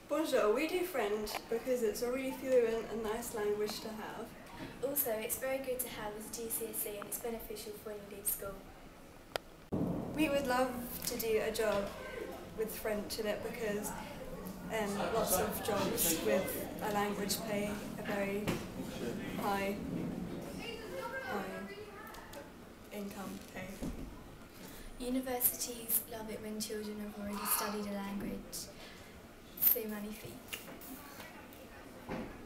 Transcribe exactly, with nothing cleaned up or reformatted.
Bonjour, we do French because it's a really fluent and nice language to have. Also, it's very good to have as a G C S E and it's beneficial for when you leave school. We would love to do a job with French in it because um, lots of jobs with a language pay a very high, high income pay. Universities love it when children have already studied a language. C'est magnifique.